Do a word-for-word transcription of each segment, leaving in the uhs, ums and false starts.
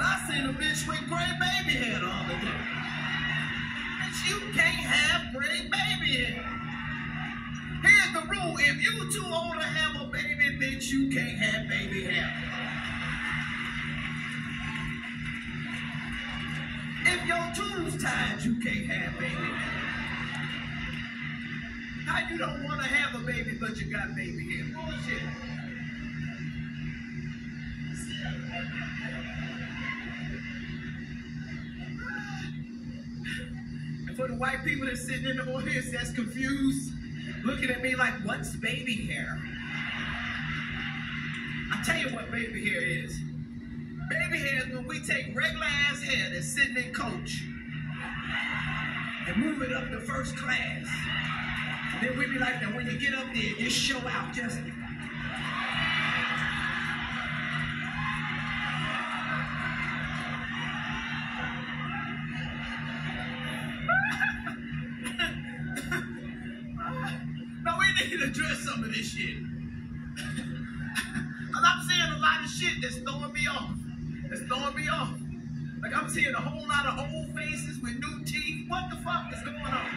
I seen a bitch with gray baby hair the other day. Bitch, you can't have gray baby hair. Here's the rule. If you too old to have a baby, bitch, you can't have baby hair. If your tubes tied, you can't have baby hair. How you don't want to have a baby, but you got baby hair? Bullshit. And for the white people that's sitting in the audience that's confused, looking at me like, what's baby hair? I'll tell you what baby hair is. Baby hair is when we take regular ass hair that's sitting in coach and move it up to first class. And then we be like, that when you get up there, just show out, just. No, we need to address some of this shit. Because I'm seeing a lot of shit that's throwing me off. That's throwing me off. Like I'm seeing a whole lot of old faces with new teeth. What the fuck is going on?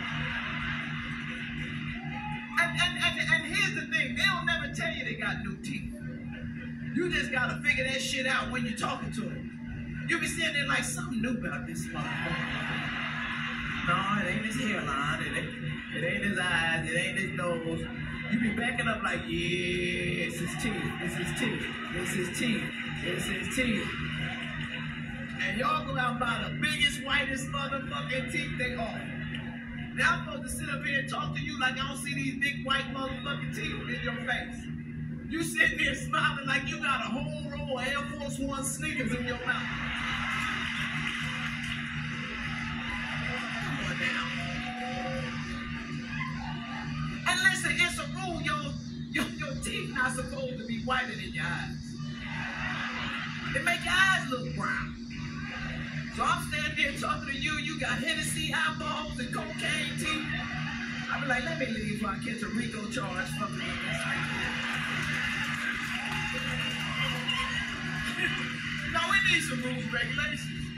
And, and, and, and here's the thing. They'll never tell you they got new teeth. You just got to figure that shit out when you're talking to them. You'll be sitting there like, something new about this motherfucker. No, it ain't his hairline. It ain't, it ain't his eyes. It ain't his nose. You be backing up like, yeah, it's his teeth. It's his teeth. It's his teeth. It's his teeth. And y'all go out and buy the biggest, whitest motherfucking teeth they offer. Now I'm supposed to sit up here and talk to you like I don't see these big white motherfucking teeth in your face. You sitting there smiling like you got a whole row of Air Force One sneakers in your mouth. Come on now. And listen, it's a rule, your, your, your teeth not supposed to be whiter than your eyes. It make your eyes look brown. So I'm standing there talking to you, you got Hennessy eyeballs and cocaine teeth. I be like, let me leave before I catch a RICO charge fucking with this. No, we need some rules, regulations.